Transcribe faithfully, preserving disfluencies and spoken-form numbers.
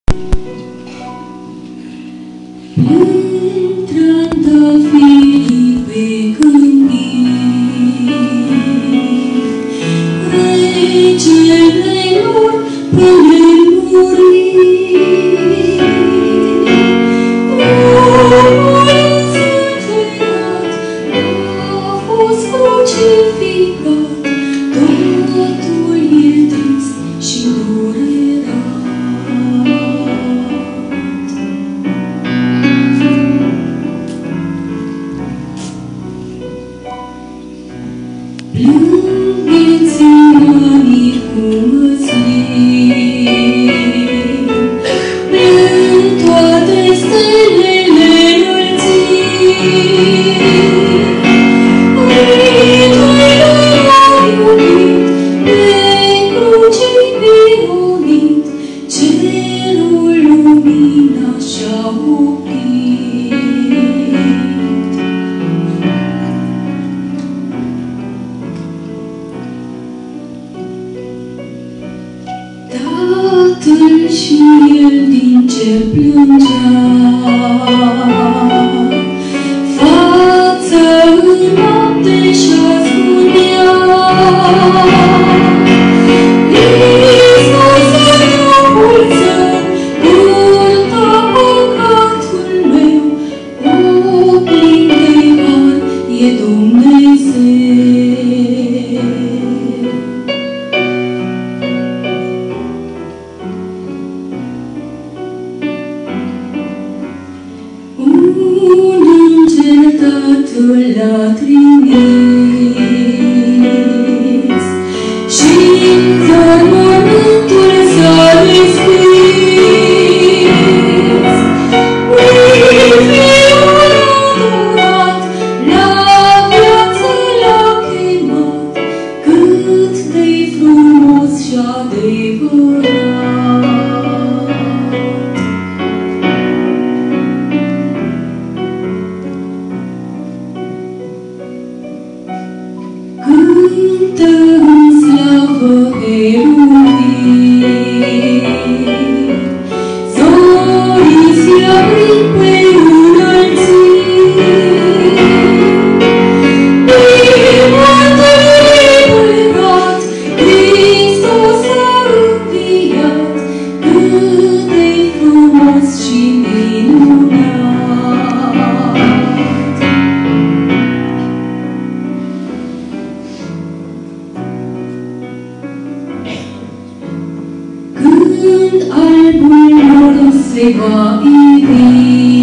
Trandafiri pe câmpii, regele lor până muri. Omul sângerat a fost crucificat, totul e trist și durerat. Plângeți-mi anii cu măslin, plâng toate stelele înălțim. Ritul l-a iubit, pe cruce biruit, cerul lumina și-a oprit. Tatăl și el din cer plângea, fața în noapte și-a spunea: Iisuse, Fiul Său, purta păcatul meu, o plin de har e Dumnezeu. Un înger Tatăl l-a trimis și-n țăr mormântul s-a deschis. Fiul adorat, la viață l-a chemat, cât de-i frumos și adevărat. Cântă în slavă heruvii, zorii se aprind pe înălțimi. Din moarte liberat, Hristos a înviat, cât de-i frumos și minunat. Când albul nor se va ivi,